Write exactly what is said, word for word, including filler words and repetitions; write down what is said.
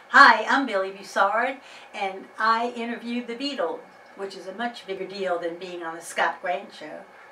Hi, I'm Billee Bussard, and I interviewed the Beatles, which is a much bigger deal than being on the Scott Grant show.